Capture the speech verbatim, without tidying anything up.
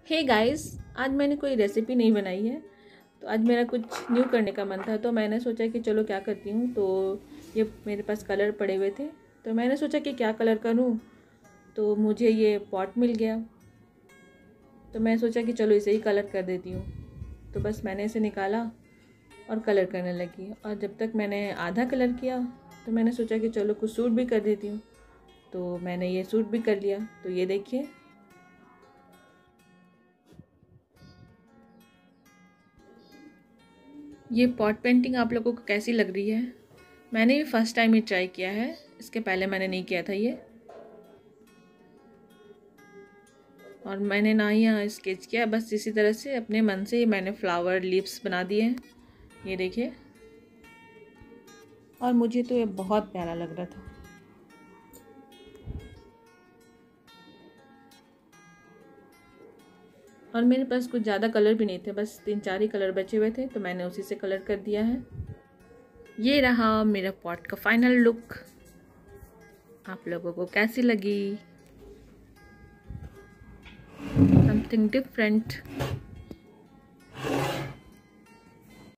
Hey guys, आज मैंने कोई रेसिपी नहीं बनाई है। तो आज मेरा कुछ न्यू करने का मन था, तो मैंने सोचा कि चलो क्या करती हूँ। तो ये मेरे पास कलर पड़े हुए थे, तो मैंने सोचा कि क्या कलर करूँ। तो मुझे ये पॉट मिल गया, तो मैं सोचा कि चलो इसे ही कलर कर देती हूँ। तो बस मैंने इसे निकाला और कलर करने लगी। और जब तक मैंने आधा कलर किया तो मैंने सोचा कि चलो कुछ सूट भी कर देती हूँ। तो मैंने ये सूट भी कर लिया। तो ये देखिए, ये पॉट पेंटिंग आप लोगों को कैसी लग रही है। मैंने भी फर्स्ट टाइम ही ट्राई किया है, इसके पहले मैंने नहीं किया था ये। और मैंने ना ही यहाँ स्केच किया, बस इसी तरह से अपने मन से ही मैंने फ्लावर लीव्स बना दिए हैं। ये देखिए, और मुझे तो ये बहुत प्यारा लग रहा था। और मेरे पास कुछ ज़्यादा कलर भी नहीं थे, बस तीन चार ही कलर बचे हुए थे, तो मैंने उसी से कलर कर दिया है। ये रहा मेरा पॉट का फाइनल लुक। आप लोगों को कैसी लगी? Something different.